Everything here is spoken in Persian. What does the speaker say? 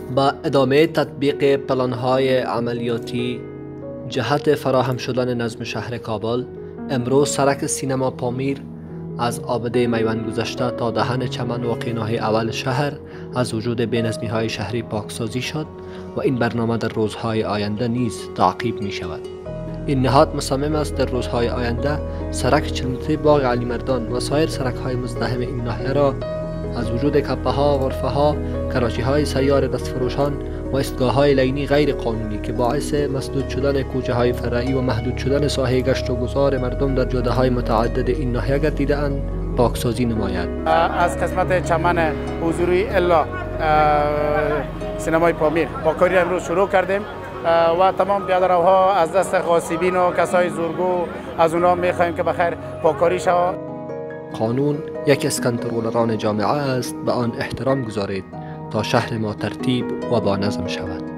با ادامه تطبیق پلان‌های عملیاتی جهت فراهم شدن نظم شهر کابل، امروز سرک سینما پامیر از آبده میوند گذشته تا دهن چمن واقع ناحیه اول شهر از وجود بی‌نظمی‌های شهری پاکسازی شد و این برنامه در روزهای آینده نیز تعقیب می شود. این نهاد مصمم است در روزهای آینده سرک چلمتری باغ علی مردان و سایر سرک‌های مزدحم این ناحیه را از وجود کپه‌ها، غرفه‌ها، کراچی‌های سیار دستفروشان و ایستگاه‌های لینی غیر قانونی که باعث مسدود شدن کوچه‌های فرعی و محدود شدن ساحه گشت و گذار مردم در جاده‌های متعدد این ناحیه گردیده‌اند پاکسازی نماید. از قسمت چمن حضوری الا سینمای پامیر با کاری امروز شروع کردیم و تمام پیاده‌روها از دست غاصبین و کسای زورگو از اونها می‌خواهیم که بخیر پاککاری شود. قانون یکی از کنترلران جامعه است، به آن احترام گذارید تا شهر ما ترتیب و با نظم شود.